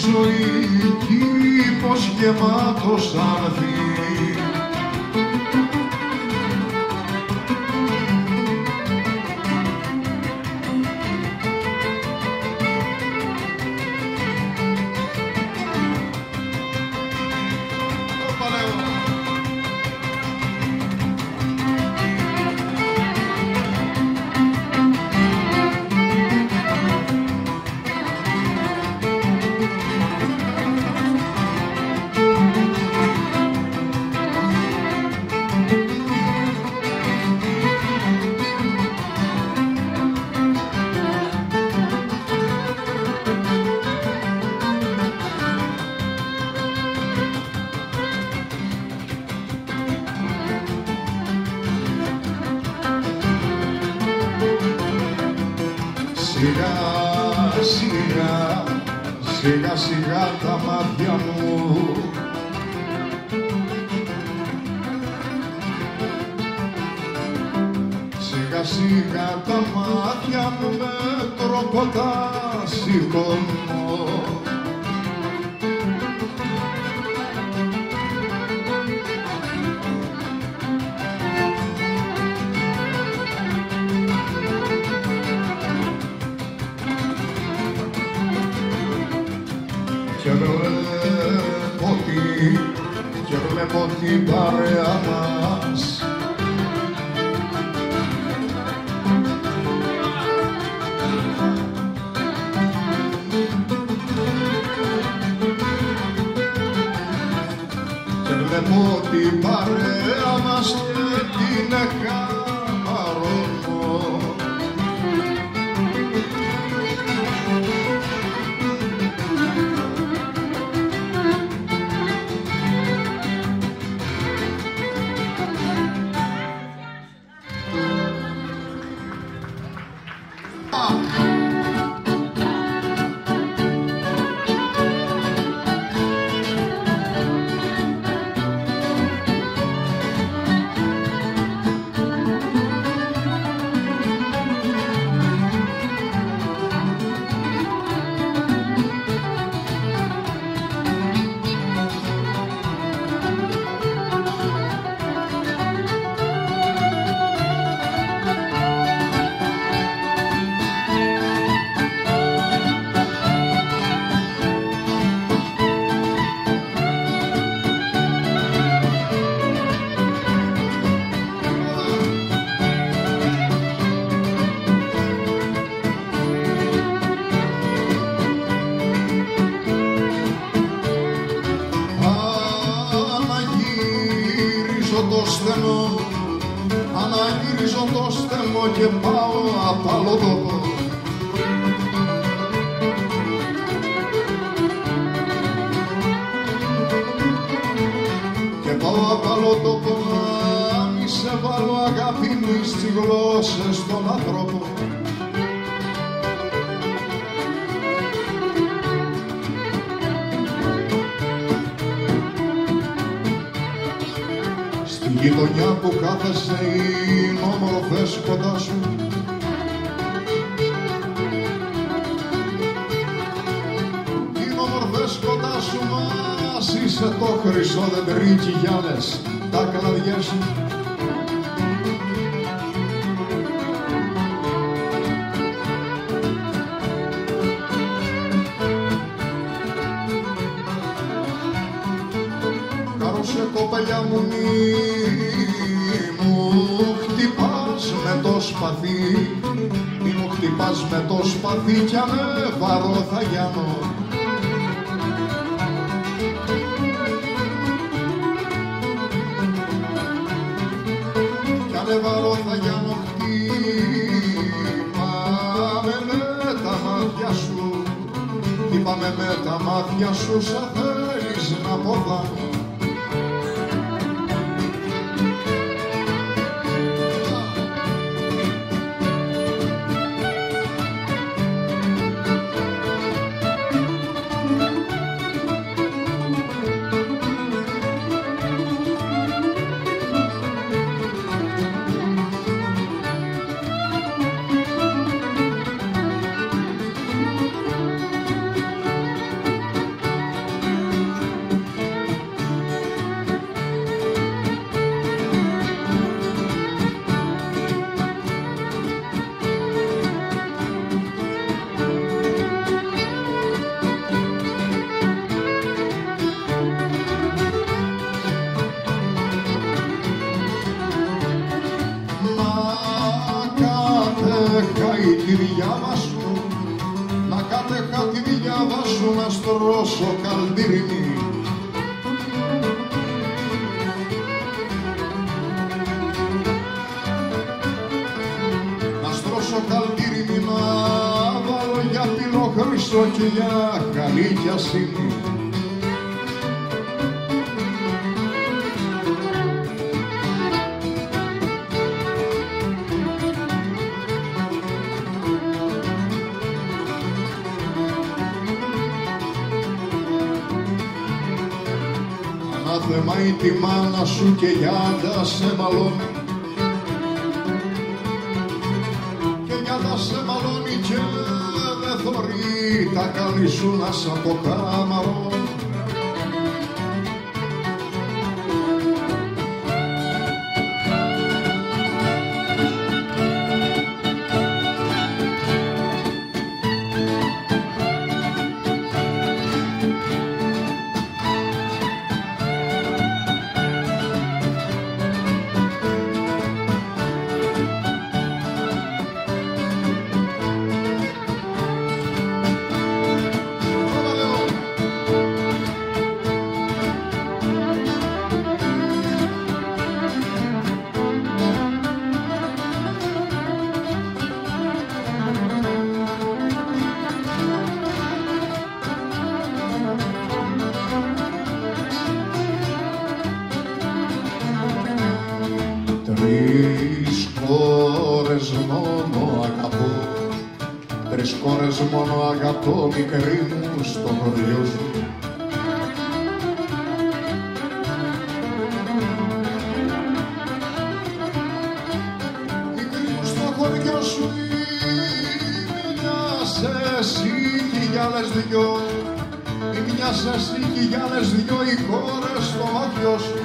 ζωή κήπος γεμάτος άνθη. Σιγά σιγά τα μάτια μου σιγά σιγά τα μάτια μου με τρόπο τα σηκώνω. Και βλέπω την παρέα μας και βλέπω την παρέα μας και την εκαμαρώνω. Αναγυρίζω το στέμο και πάω απ' άλλο τόπο. Και πάω απ' άλλο τόπο να μη σε βάλω αγάπη μου στις γλώσσες των ανθρώπων. Η γειτονιά που κάθεσαι είναι όμορφες κοντά σου. Είναι όμορφες κοντά σου, μας είσαι το χρυσό δεντρίκι γυάλες, τα κλαδιά σου. Κάρωσε κοπελιά μου, μη μου χτυπάς με το σπαθί κι ανέβαρο θα γιάνω. Κι ανέβαρο θα γιάνω, χτύπαμε με τα μάτια σου, χτύπαμε με τα μάτια σου σαν θέλεις να ποδάνω. τη διάβα σου, να κάτεχα τη διάβα σου να στρώσω καλντήρινη. Να στρώσω καλντήρινη, να βάλω για πυλοχρυσό και για καλή γιασίνη. Ανάθεμα ή τη μάνα σου και γιάντα σε μαλώνει, και γιάντα σε μαλώνει και δεν θωρεί τα καλή σου να σ' αποκάμαρω. Τρεις κόρες μόνο αγαπώ, τρεις κόρες μόνο αγαπώ, μικρή μου στο χωριό σου. Μικρή μου στο χωριό σου, μοιάζε εσύ κι για άλλες δυο, μοιάζε εσύ κι για άλλες δυο οι κόρες στο μάτιο σου.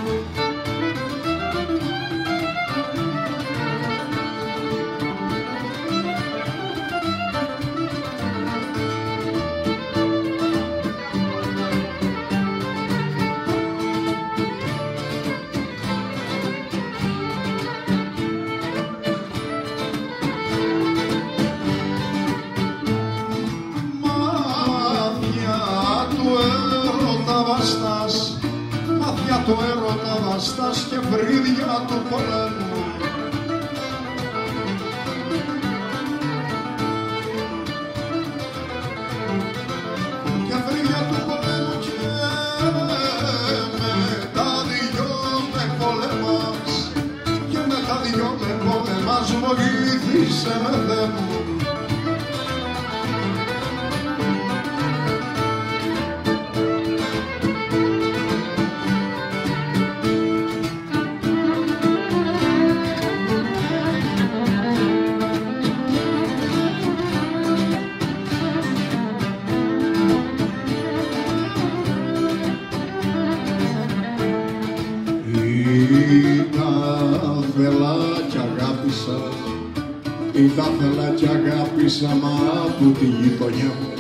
Μάτια του έρωτα βαστάς και βρύδια του πολέμου. Και βρύδια του πολέμου και με τα δυο με πολέμας, και με τα δυο με πολέμας βοήθησε με Θεέ μου. Ήθελα κι αγάπησα, μα από τη γειτονιά μου.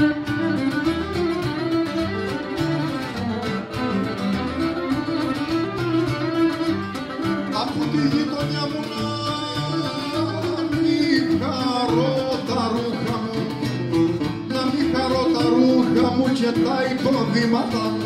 Από τη γειτονιά μου να μην χαρώ τα ρούχα μου, να μην χαρώ τα ρούχα μου και τα υποδήματα μου.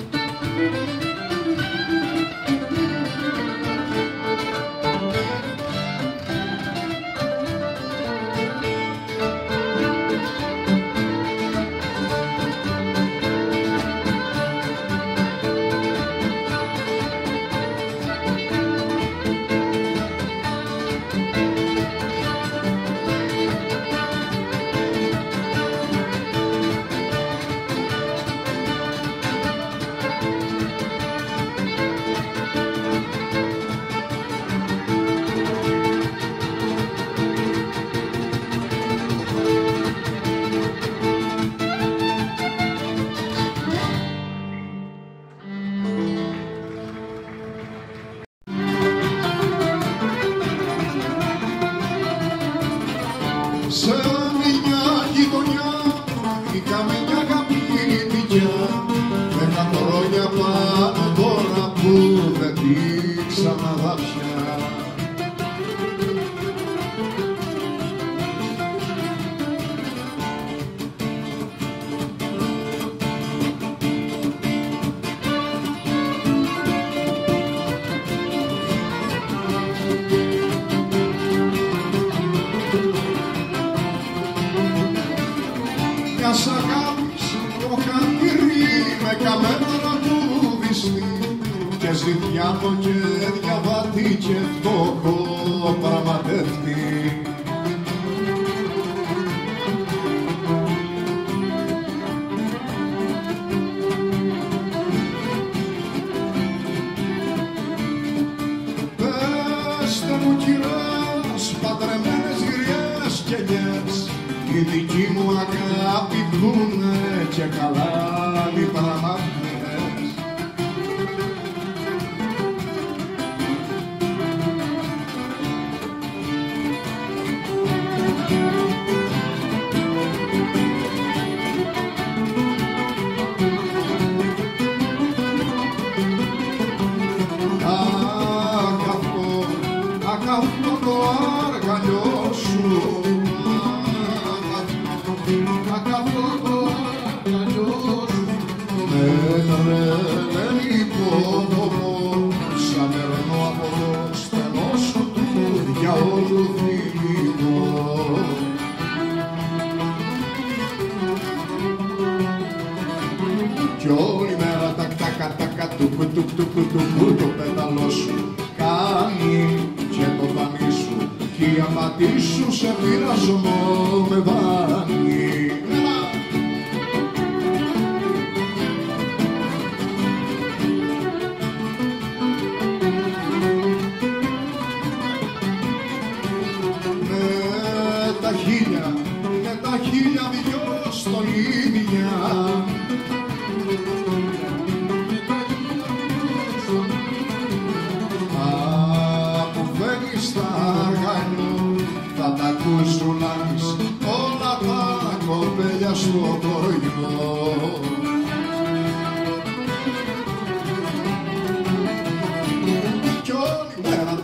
Σε μια γειτονιά είχαμε μια αγαπητικιά, 10 χρόνια πάνω τώρα που δεν τη ξαναδά πια. Γιάννο και διαβάτη και φτώχο πραγματεύτη. Πέστε μου κυράς, παντρεμένες γριές και γες, η δική μου αγάπη πούνε και καλά μη παραμάθεις. Αυτό το αργαλιό σου, αυτό το αργαλιό σου, με τρελαίνει πόνο, σαν περνώ από το στενό σου του διαόλου φιλικό. Κι όλη μέρα τακ το πέταλό σου κάνει και το πανί σου κι η απατή σου σε πειρασμό με βάνει. Με τα χίλια δυο στολίδια θα τα ακούσουνας όλα τα κοπέλια στο κοριό. Κι όλη μέρα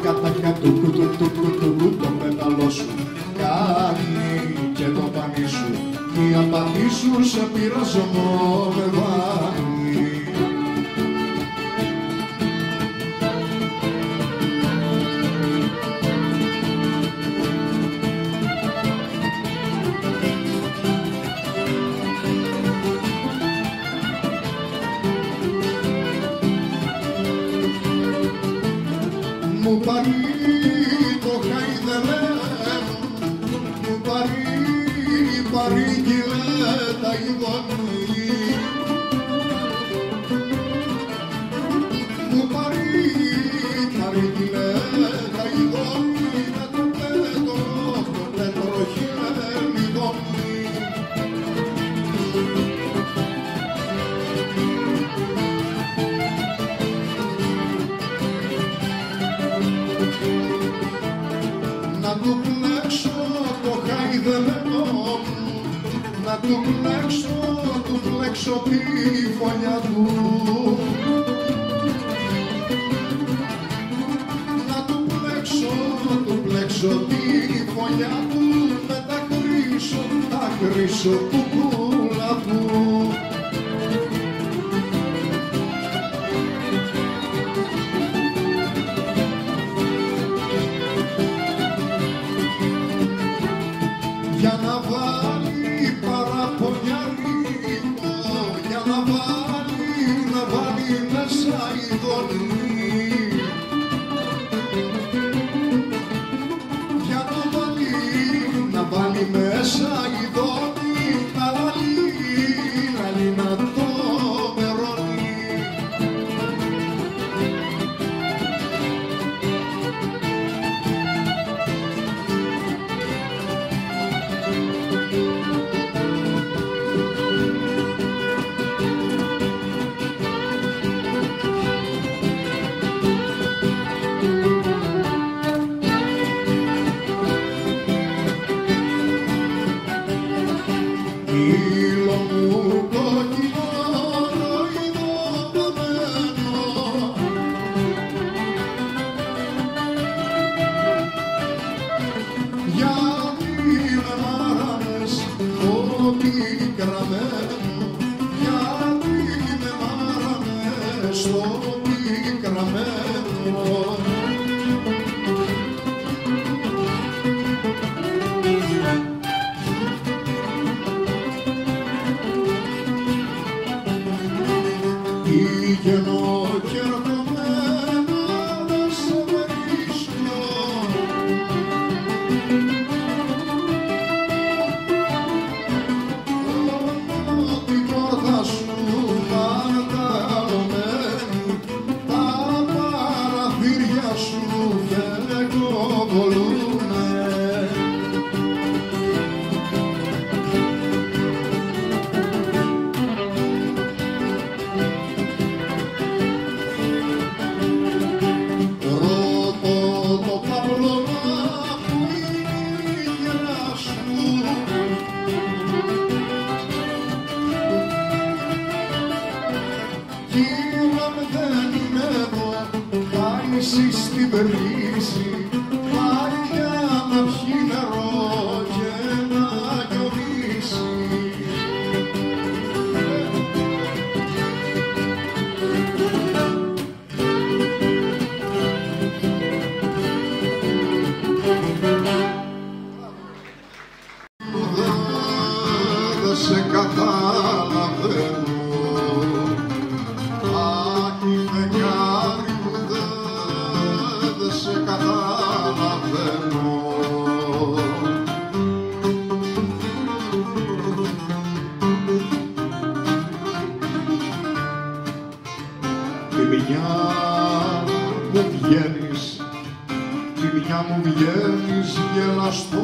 το πέταλό σου κάνει και το πανί σου, η απατή σου σε πειρασμό με βάνει. Μου πάρει το χαϊδελέμ, μου πάρει γυλέτα ειδονή, μου πάρει γυλέτα ειδονή, με το πέτρο χιλέμ ειδονή. Να του πλέξω το χαϊδεμένο, να του πλέξω τη φωλιά του, να του πλέξω τη φωλιά του, με τα κρίσω κουκούλα του. Για να βάλει παραπονιάρικο, για να βάλει μέσα ειδονή, για να βάλει μέσα ειδονή, να το μερώνει. Ήλο μου κόκκινο ροϊδοβαμένο, γιατί με μάρανες ό,τι κραμένο, γιατί με μάρανες ό,τι κραμένο. Πηγαίνω και έρχομαι νησί στην Περνήσι, μάτια να πιει νερό και να γιονίσει. Δεν σε καταλαβαίνω, άχι φεγγάρι μου, δεν σε καταλαβαίνω. Τη μια μου βγαίνεις, τη μια μου βγαίνεις γελαστό.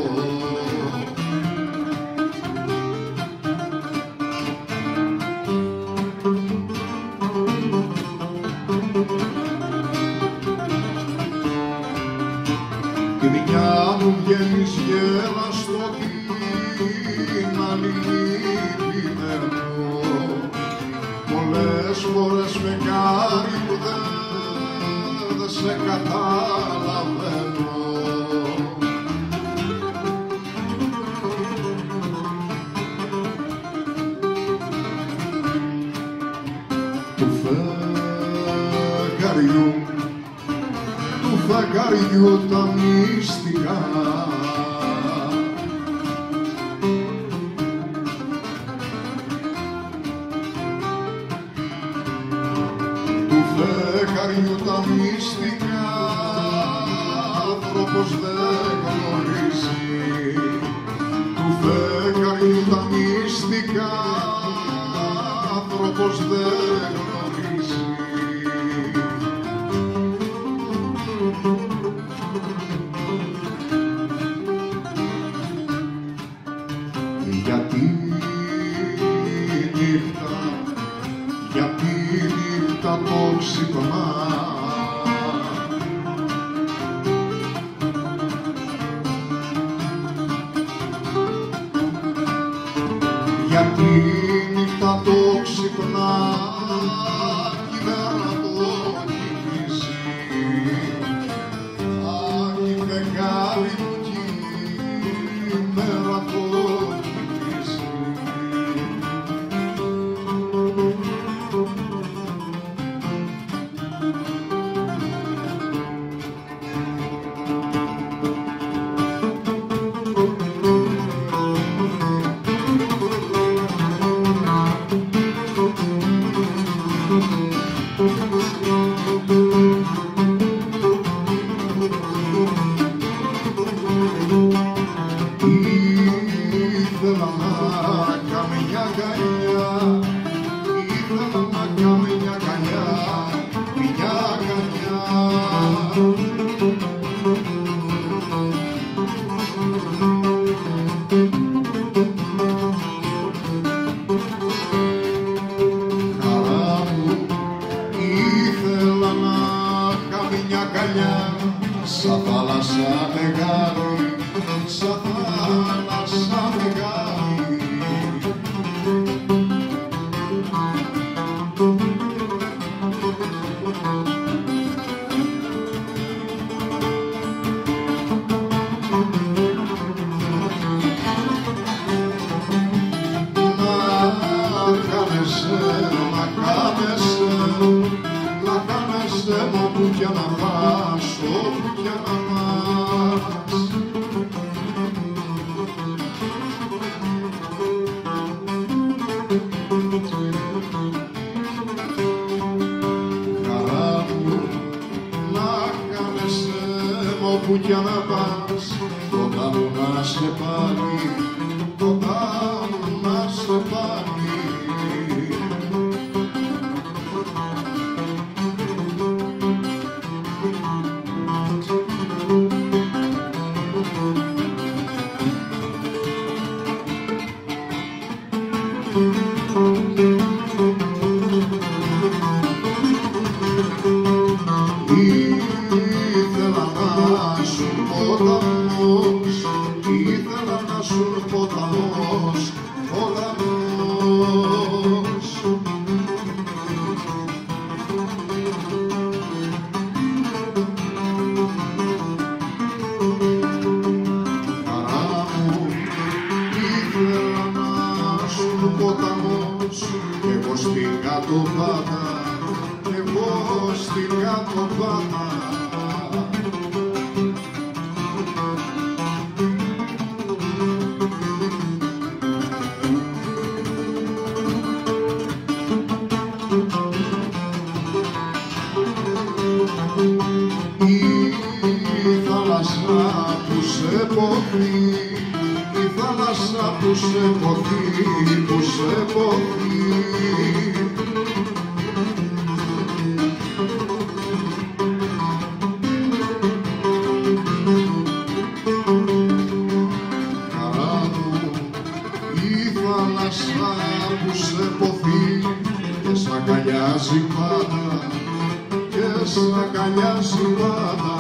Τη μια μου βγαίνεις γέλαστο, την άλλη λυπημένο. Πολλές φορές με κάνει που δεν σε καταλαβαίνω. Του φεγγαριού τα μυστικά, του φεγγαριού τα μυστικά, άνθρωπος δεν γνωρίζει. Του φεγγαριού τα μυστικά, άνθρωπος δεν γνωρίζει. Γιατί νύχτα το ξυπνά, γιατί νύχτα το ξυπνά, κι η μέρα το κοιμήσει. Αχ, η φεγγάρι μου κι η μέρα το κοιμήσει. Ήθελα να κάνω μια αγκαλιά, ήθελα να κάνω μια αγκαλιά, μια αγκαλιά. Χαρά μου, ήθελα να κάνω μια αγκαλιά, σαν θάλασσα μεγάλη, σαν θάλασσα μεγάλη. Να κάνεσαι μου που κι να πας, όπου κι να πας. Χαρά μου, να κάνεσαι μου όπου κι να πας, κοντά μου να σε πάλι, κοντά μου να σε πάλι. Ήθελα να σου ποταμός, ήθελα να σου ποταμός, κάτω βάμα. Η θάλασσα που σε ποθεί, η θάλασσα που σε ποθεί, που σε ποθεί. Καρά μου, η θάλασσα που σε ποθεί και σ' αγκαλιάζει πάντα, και σ' αγκαλιάζει πάντα.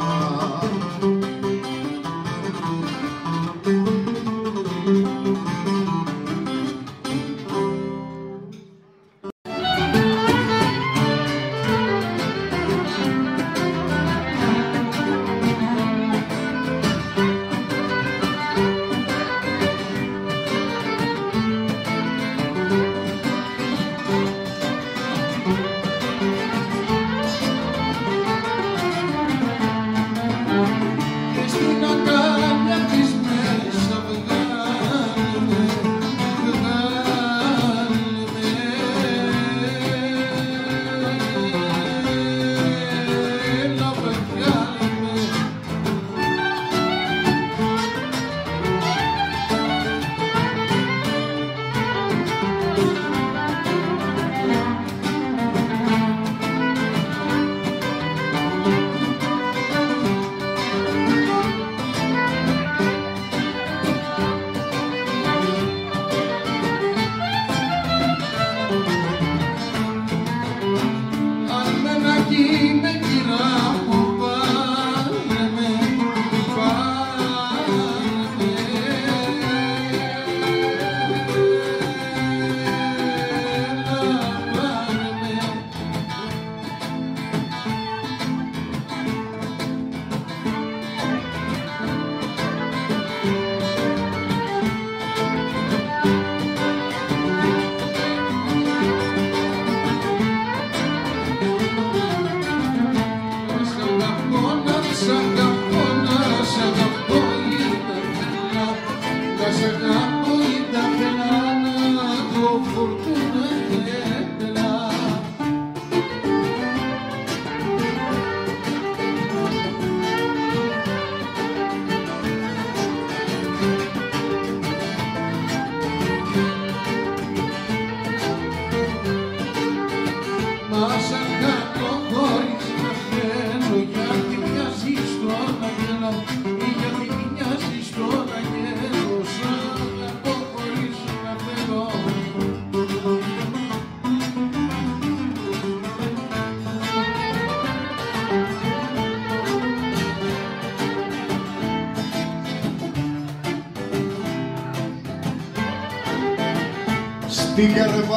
Στην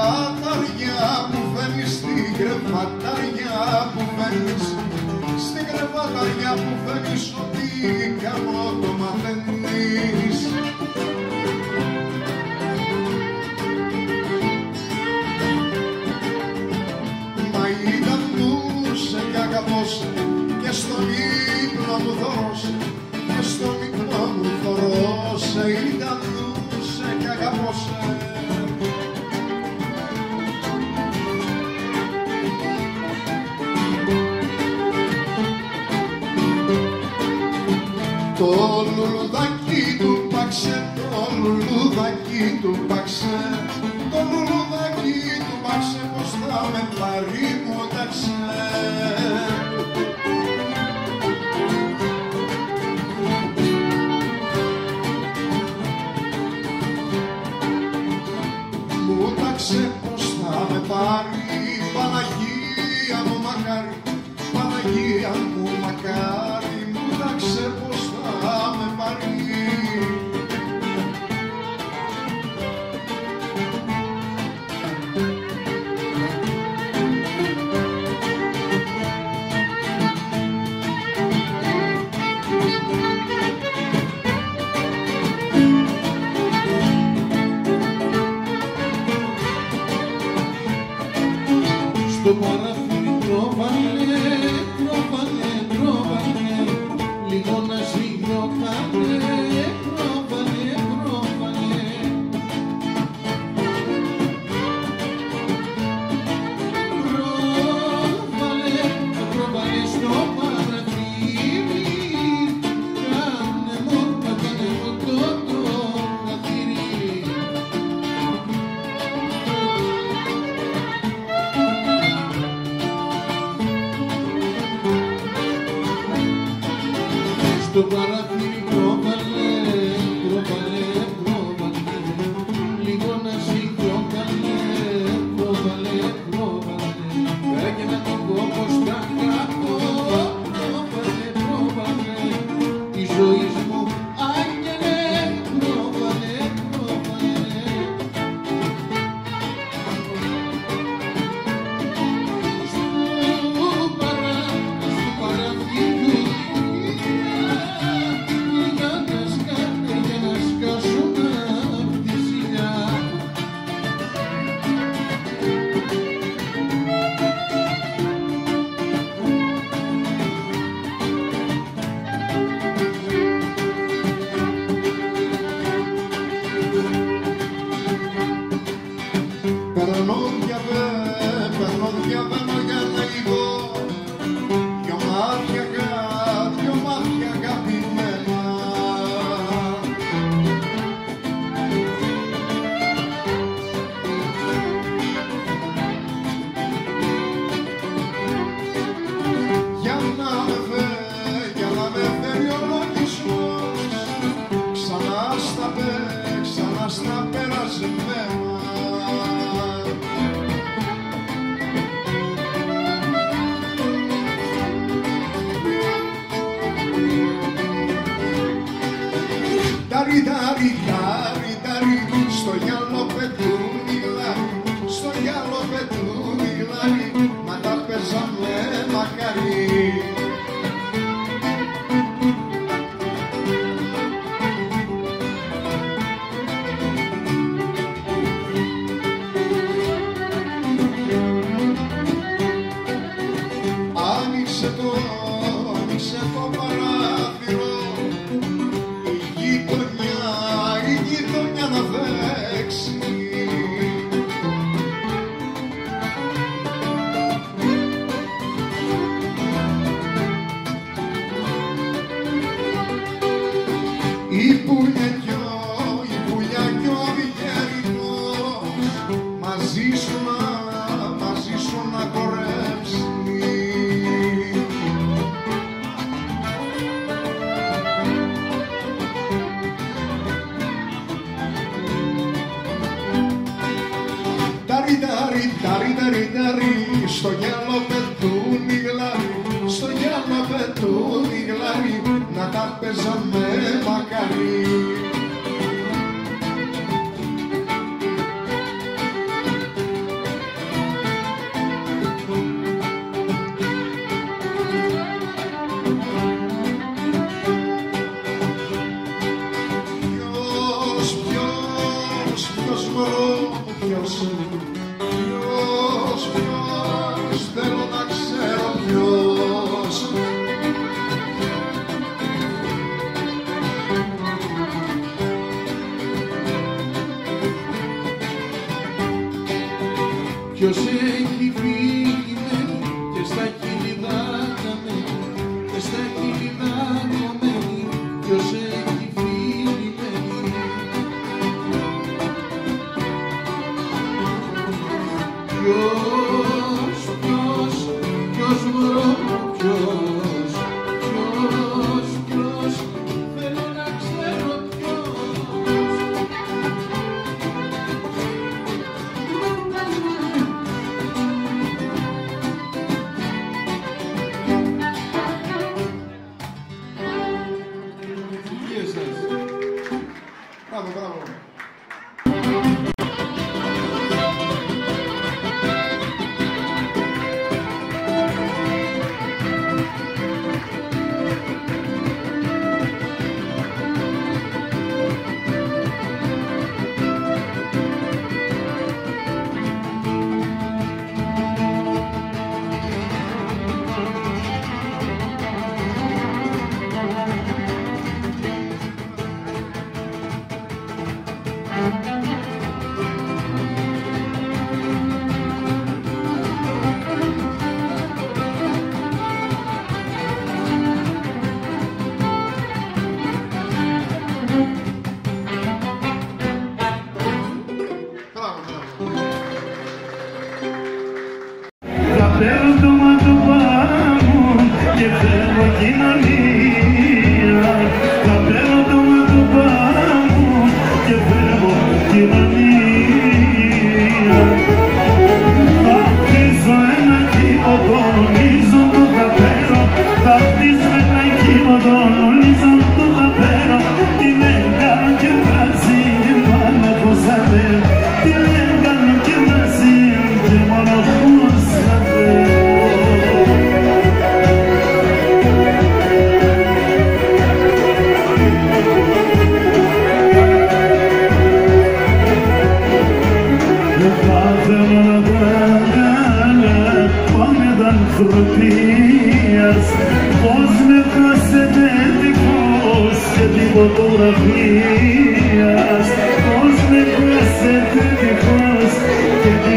κρεβαταριά που φέρνεις, στην κρεβαταριά που φέρνεις, στην κρεβαταριά που φέρνεις, ό,τι κάνω το μαθαίνεις. Μα ήτανούσε κι αγαπώσε και στον ύπνο μου δώσε, και στον ύπνο μου δώσε, ήτανούσε κι αγαπώσε. Το λουλουδάκι του πάξε, το λουλουδάκι του πάξε, το λουλουδάκι του πάξε, πως θα με παρήμονταξε. Μου τάξε πως θα με πάρει, Παναγία μου μακάρι, Παναγία μου μακάρι, μου τάξε πως θα με πάρει. Στο παράθυρι το βάλε Στο παράθυρι πρόβαλε, πρόβαλε, πρόβαλε, λίγο να σηκώκανε, πρόβαλε, πρόβαλε, έκανα τον κόπο στα κάτω, πρόβαλε, πρόβαλε, τη ζωή μου άγγελε, πρόβαλε, πρόβαλε. Στο παράθυρι Περνώ διαβαίνω για λίγο, δυο μάτια αγαπημένα. Για να με φέρει ο λογισμός ξανά στα περασμένα. Στο γυαλό πετούν οι λάροι, στο γυαλό πετούν οι λάροι, μα τα παίζαμε μακάρι. Άνοιξε το παράθυρο, η γειτονιά να παίξει. Η πουλιά κι ο Αυγερινός μαζί σου να κορέψει. Στο γυαλό πετούν οι γλάροι, στο γυαλό πετούν οι γλάροι, να τα παίζαμε μακάρι. Ποιος μωρό μου, ποιος θέλω να ξέρω ποιος. Ποιος έχει φύγει και στα κυλιδάκια μένει, και στα κυλιδάκια μένει, ποιος έχει φύγει μένει. Ποιος μωρό μου, ποιος, θέλω να ξέρω ποιος. κοινωνία. Θα παίρνω το μάτωπά μου και φεύγω κοινωνία. Θα χτίσω ένα κύματο, νομίζω το θα παίρνω. Θα χτίσω ένα κύματο, νομίζω το θα παίρνω. Τι δεν κάνω και βράζει και πάνω πως θα παίρνω. Τι δεν κάνω και βράζει και μόνο πως θα παίρνω. Ανθρωπίας, πώς με χάσετε δικός και την φωτογραφίας, πώς με χάσετε δικός και την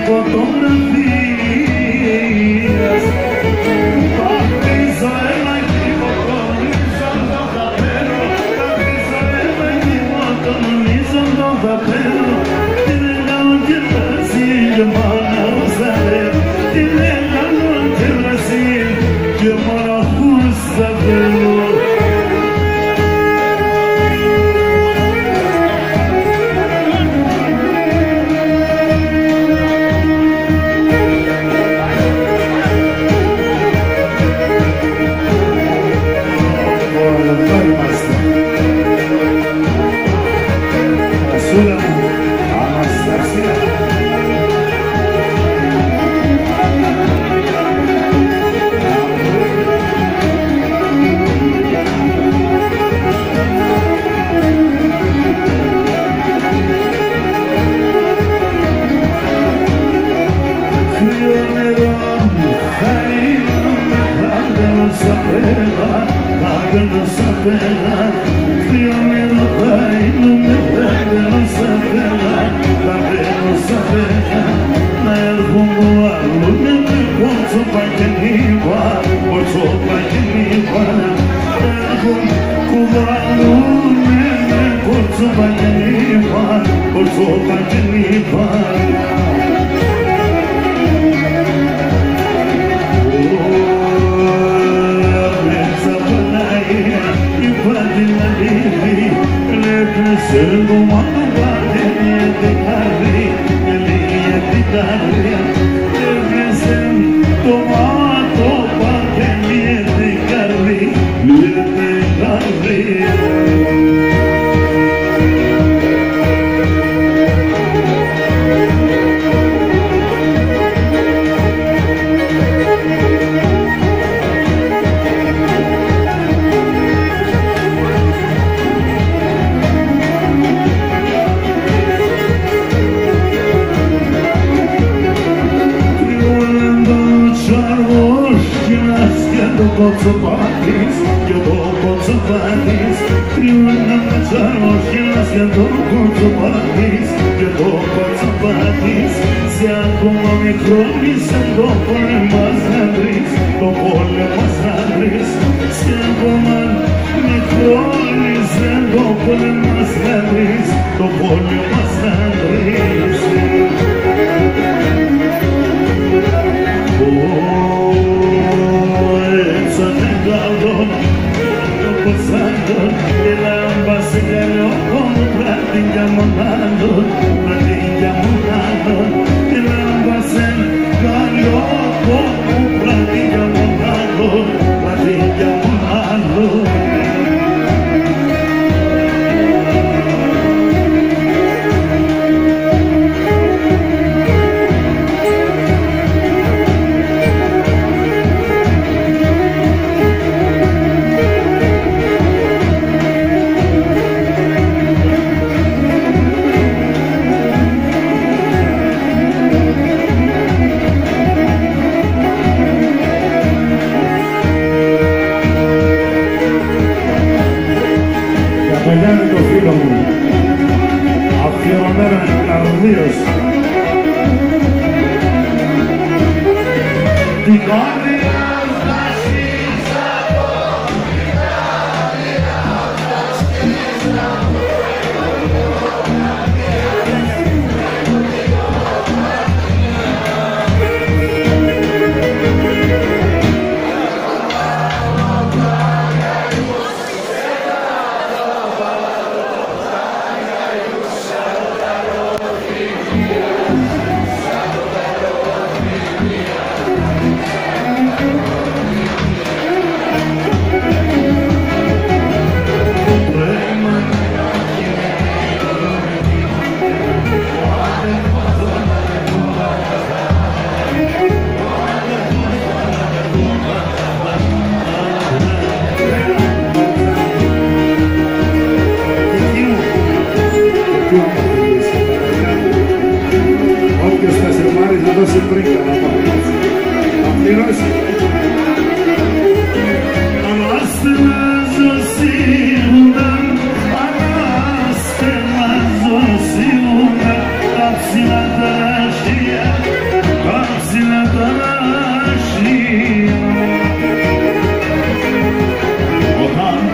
φωτογραφίας. Θα χτίσω ένα κύματο, νομίζω το θα παίρνω. Θα χτίσω ένα κύματο, νομίζω το θα παίρνω. Τι δεν κάνω και βράζει και μάνα ως θα παίρνω. Τι δεν κάνω και βράζει και μοναχούς θα παίρνω.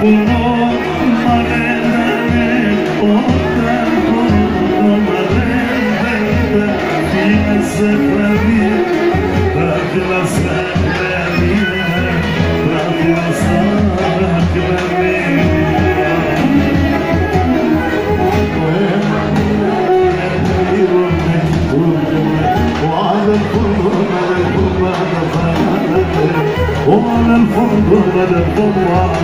وعلى الفرد غدا الضوء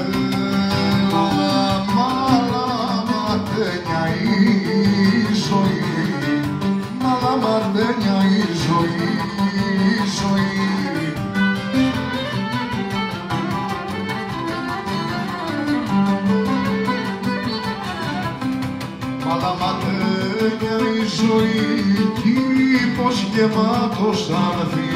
ζωή μαρτένια η ζωή, η ζωή. Μαλαματένια η ζωή, κήπος γεμάτος άνθη.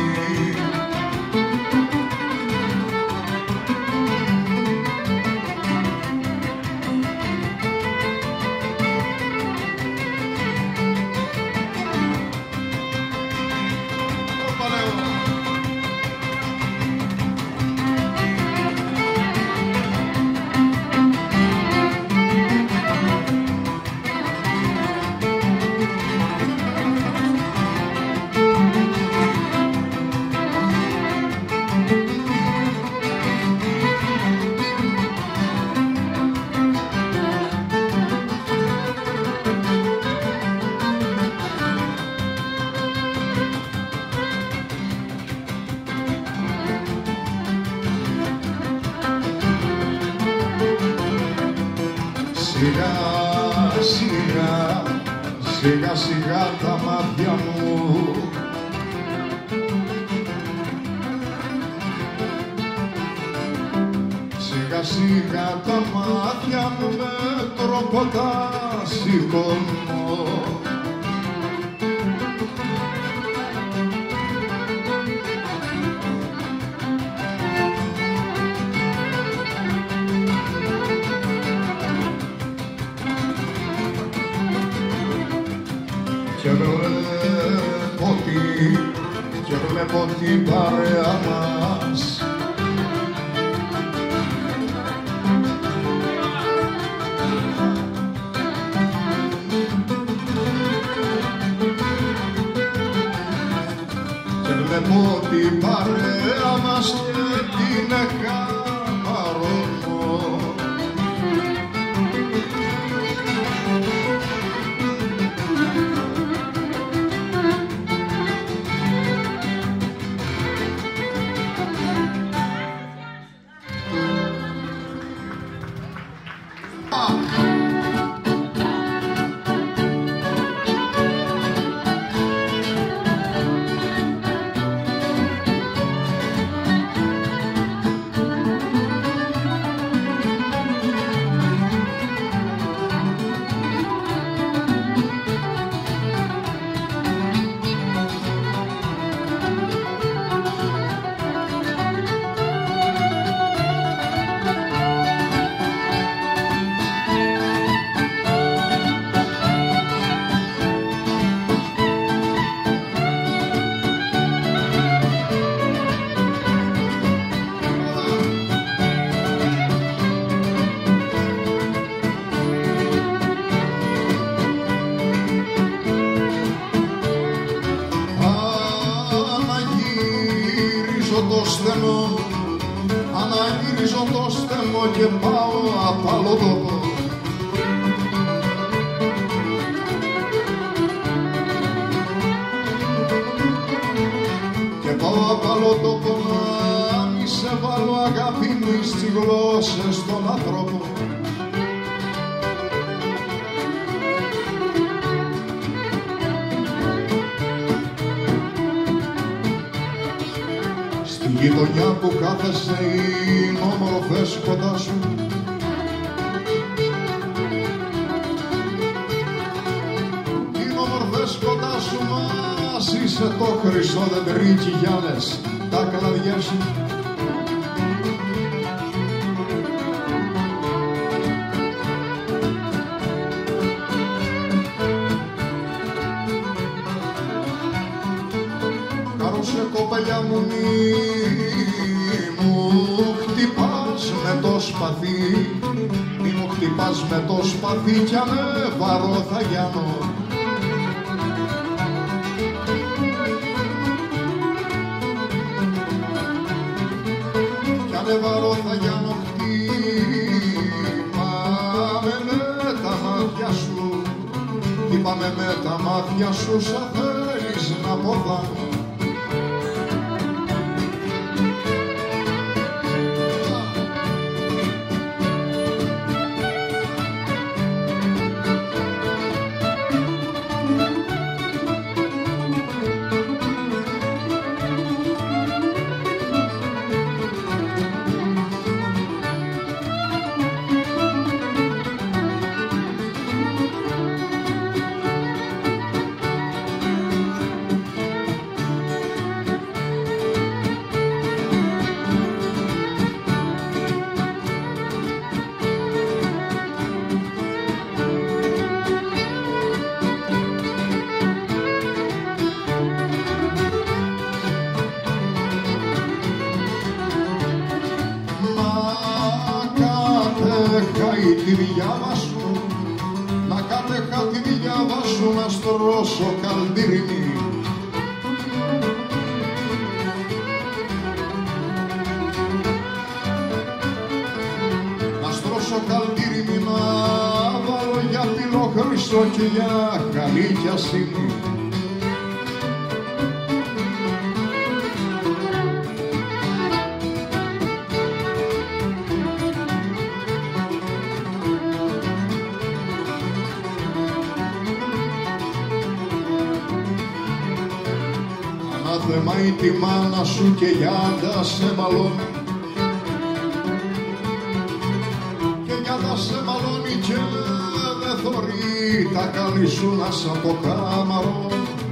Σιγά, σιγά, σιγά, σιγά τα μάτια μου σιγά, σιγά τα μάτια μου με τρόπο τα σηκώνω. Και βλέπω την παρέα μας και βλέπω την παρέα μας και την εκαμαρώνω. Αναγυρίζω το στέμο και πάω απ' άλλο τόπο. Και πάω απ' άλλο τόπο να μη σε βάλω αγάπη μου στις γλώσσες των ανθρώπων. Στη γειτονιά που κάθεσαι είναι όμορφες κοντά σου. Είναι όμορφες κοντά σου, μας είσαι το χρυσό δεντρίκι γυάλες, τα κλαδιά σου. Κάρωσε κοπελιά μου, χτυπάς με το σπαθί, μη μου χτυπάς με το σπαθί κι ανέβαρο θα γιάνω. Κι ανέβαρο θα γιάνω, χτύπαμε με τα μάτια σου, χτύπαμε με τα μάτια σου σαν θέλεις να ποδάνω. διαβάσου, να κατέχα τη διαβάσου, να στρώσω καλντήρινη. Να στρώσω καλντήρινη, να βάλω για πυλόχρυσο και για καλή γιασίνη. Ανάθεμα ή τη μάνα σου και γιάντα σε μαλώνει, και γιάντα σε μαλώνει και δεν θωρεί τα καλή σου να σ' αποκάμαρω.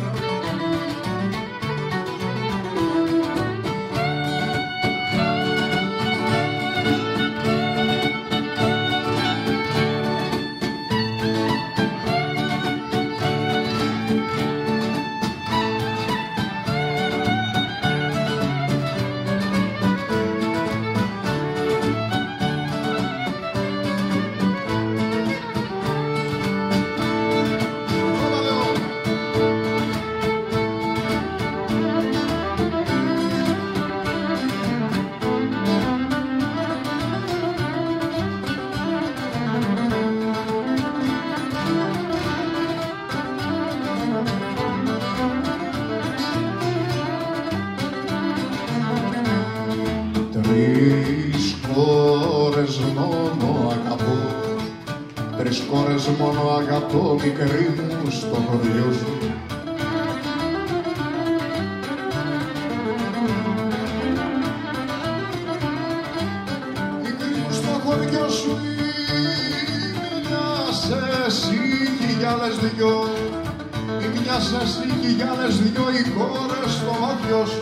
Τρεις κόρες μόνο αγαπώ, μικρή μου, στο χωριό σου. Μικρή μου, στο χωριό σου, η μια σε σύγχει για άλλες δυο, η μια σε σύγχει για άλλες δυο, οι κόρες στο μάτιο σου.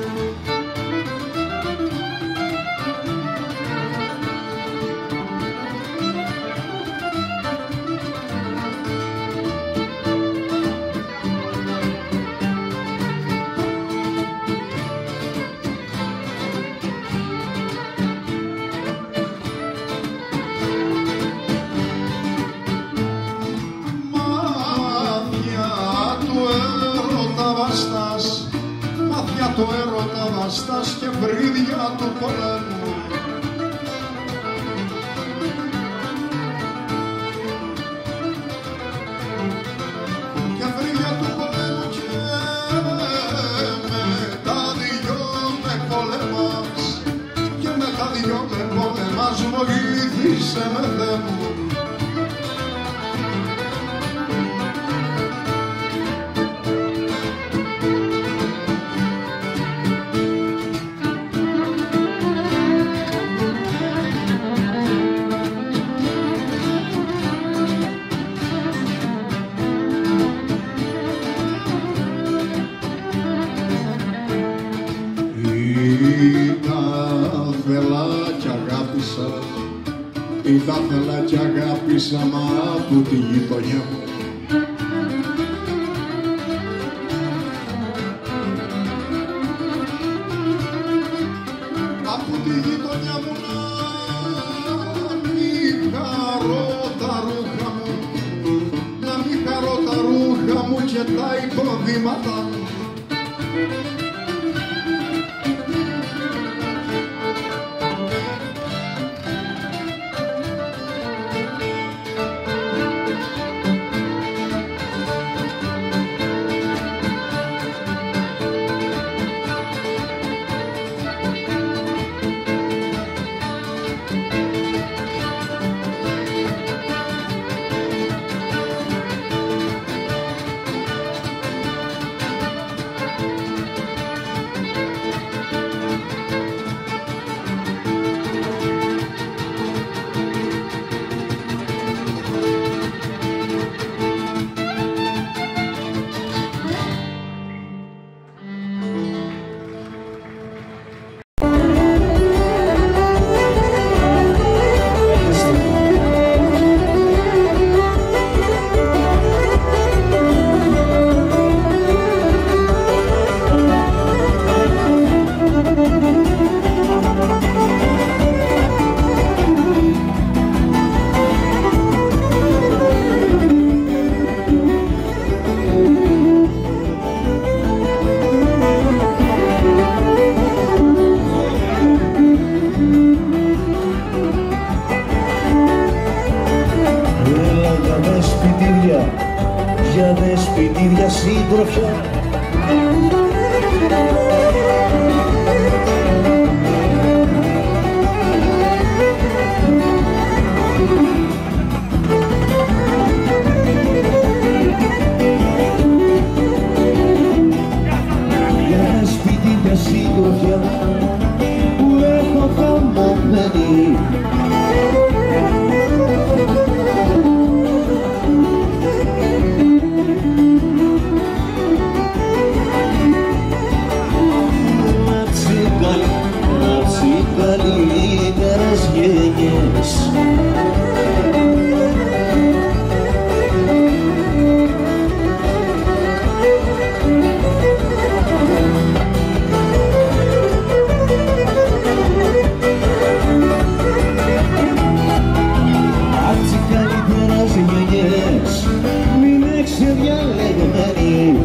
Μάτια του έρωτα βαστάς και βρύδια του πολέμου. Και βρύδια του πολέμου και με τα δυο με πολεμάς, και με τα δυο με πολεμάς, βοήθησε με Θεέ μου. Ήταν θέλα κι αγάπησα, μα από τη γειτονιά μου. Από τη γειτονιά μου να μην χαρώ τα ρούχα μου, να μην χαρώ τα ρούχα μου και τα υποδήματα μου. για δεσποινίδια σύντροφια. Για δεσποινίδια σύντροφια που έχω χαμωμένη. Καλύτερες γενιές. Άτσι καλύτερες γενιές, μην εξεδιαλεγμένοι.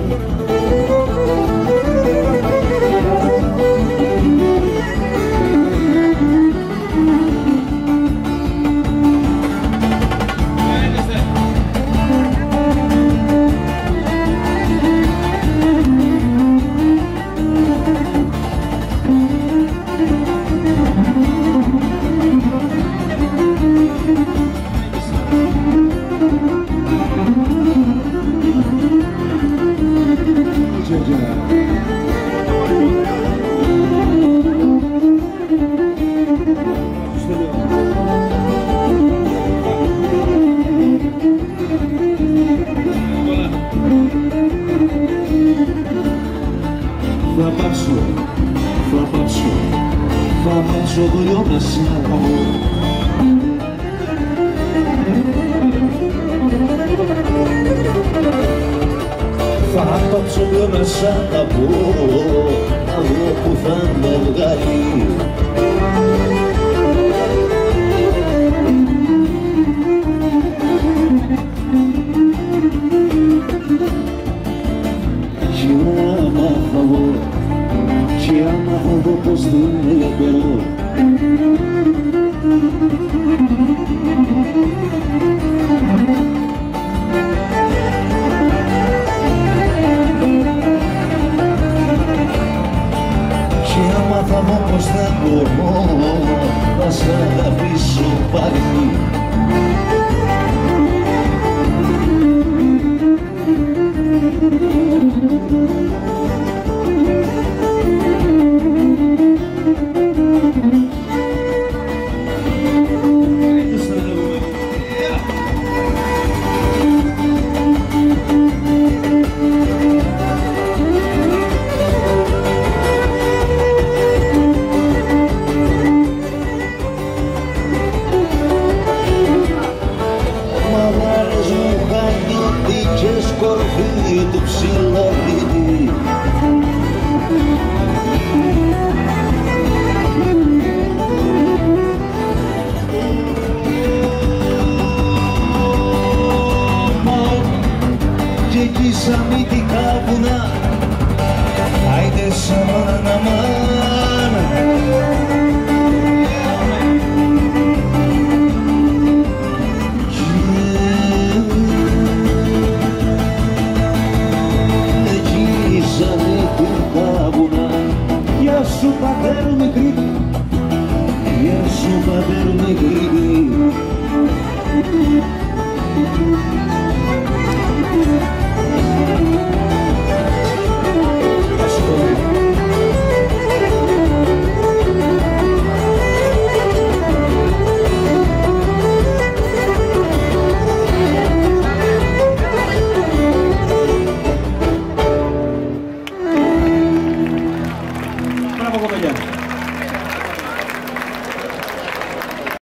Θα πάψω δουλειό να σ' αγαπώ. Θα πάψω δουλειό να σ' αγαπώ, να δω που θα με βγάλει. Και άμα θα δω πως δεν ελπερώ. Και άμα θα δω πως δεν μπορώ να σ' αγαπήσω πάλι. Κορφή του ψηλαπίτη. Και εκεί σαν μυτικά βουνά, άιντε σαν να